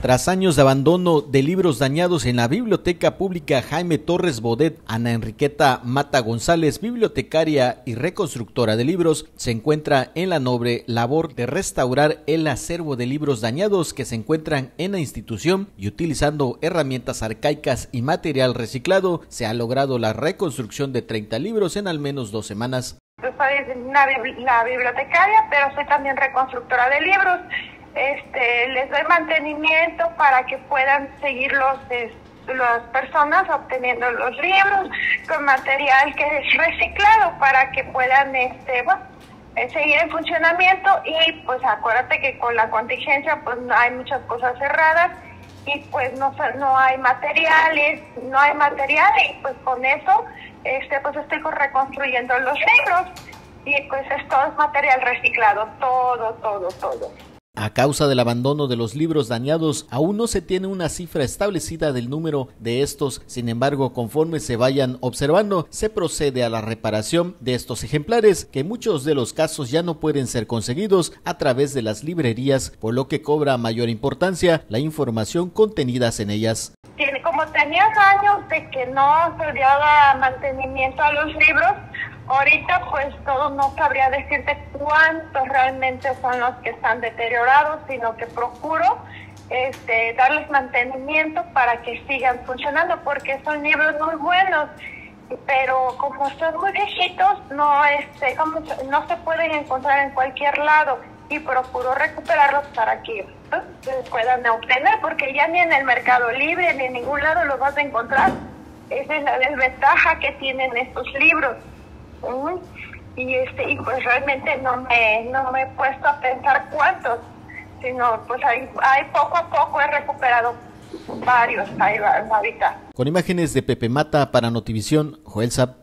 Tras años de abandono de libros dañados en la Biblioteca Pública Jaime Torres Bodet, Ana Enriqueta Mata González, bibliotecaria y reconstructora de libros, se encuentra en la noble labor de restaurar el acervo de libros dañados que se encuentran en la institución, y utilizando herramientas arcaicas y material reciclado, se ha logrado la reconstrucción de 30 libros en al menos 2 semanas. Yo soy la bibliotecaria, pero soy también reconstructora de libros. Les doy mantenimiento para que puedan seguir las personas obteniendo los libros con material que es reciclado para que puedan seguir en funcionamiento. Y pues acuérdate que con la contingencia pues hay muchas cosas cerradas y pues no hay materiales, y pues con eso pues estoy reconstruyendo los libros y pues todo es material reciclado, todo. A causa del abandono de los libros dañados, aún no se tiene una cifra establecida del número de estos. Sin embargo, conforme se vayan observando, se procede a la reparación de estos ejemplares, que en muchos de los casos ya no pueden ser conseguidos a través de las librerías, por lo que cobra mayor importancia la información contenidas en ellas. Como tenías años de que no se le daba mantenimiento a los libros, ahorita pues no sabría decirte cuántos realmente son los que están deteriorados, sino que procuro darles mantenimiento para que sigan funcionando, porque son libros muy buenos, pero como son muy viejitos, no se pueden encontrar en cualquier lado, y procuro recuperarlos para que se puedan obtener, porque ya ni en el Mercado Libre ni en ningún lado los vas a encontrar. Esa es la desventaja que tienen estos libros. Y pues realmente no me he puesto a pensar cuántos, sino pues hay poco a poco he recuperado varios ahorita. Con imágenes de Pepe Mata para Notivisión, Joel Zap.